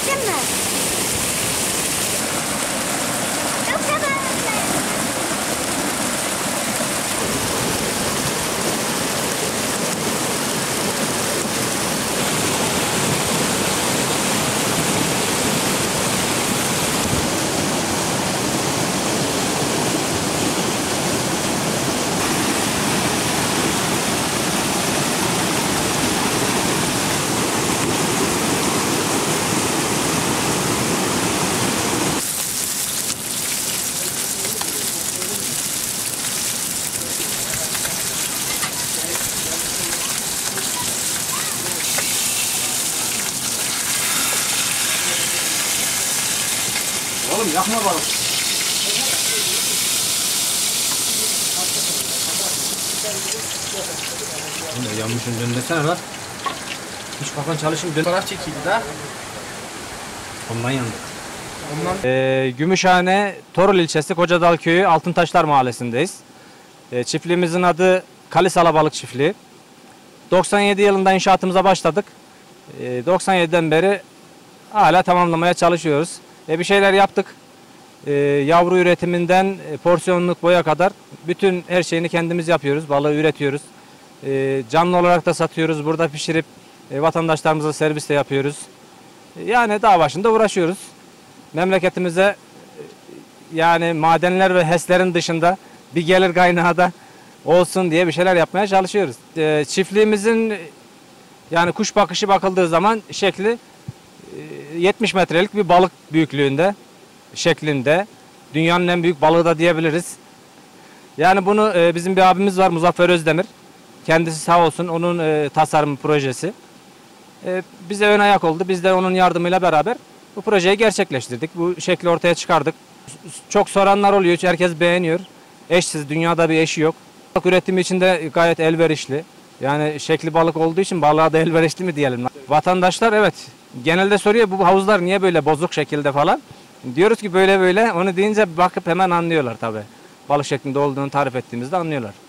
Çektin mi? Yoksa böyle. Oğlum yakma balık. Yine yanmışın döndesene lan. Hiç kafan çalışın dön. Fotoğraf çekildi de. Ondan yandık. Ondan Gümüşhane, Torul ilçesi Kocadal Köyü Altıntaşlar Mahallesi'ndeyiz. Çiftliğimizin adı Kalis Alabalık Çiftliği. 97 yılında inşaatımıza başladık. 97'den beri hala tamamlamaya çalışıyoruz. Bir şeyler yaptık. Yavru üretiminden porsiyonluk boya kadar bütün her şeyini kendimiz yapıyoruz. Balığı üretiyoruz. Canlı olarak da satıyoruz. Burada pişirip vatandaşlarımıza servis de yapıyoruz. Yani dağ başında uğraşıyoruz. Memleketimize yani madenler ve HES'lerin dışında bir gelir kaynağı da olsun diye bir şeyler yapmaya çalışıyoruz. Çiftliğimizin yani kuş bakışı bakıldığı zaman şekli 70 metrelik bir balık büyüklüğünde, şeklinde. Dünyanın en büyük balığı da diyebiliriz. Yani bunu bizim bir abimiz var, Muzaffer Özdemir. Kendisi sağ olsun, onun tasarım projesi. Bize ön ayak oldu. Biz de onun yardımıyla beraber bu projeyi gerçekleştirdik. Bu şekli ortaya çıkardık. Çok soranlar oluyor. Herkes beğeniyor. Eşsiz. Dünyada bir eşi yok. Balık üretimi için de gayet elverişli. Yani şekli balık olduğu için balığa da elverişli mi diyelim. Vatandaşlar evet genelde soruyor bu havuzlar niye böyle bozuk şekilde falan. Diyoruz ki böyle böyle. Onu deyince bakıp hemen anlıyorlar tabii. Balık şeklinde olduğunu tarif ettiğimizde anlıyorlar.